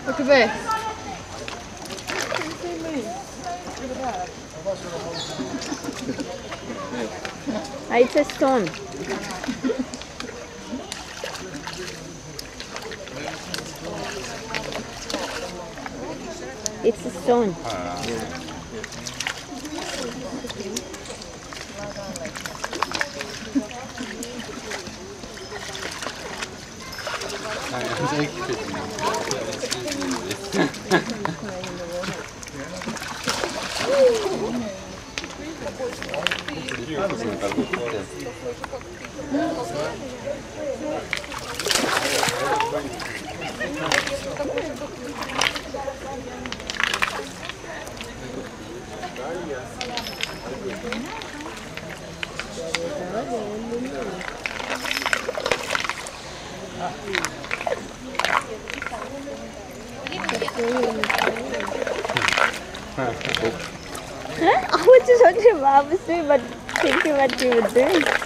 Look at this. It's a stone. It's a stone. I was just watching Mom was doing, but thinking what you were doing.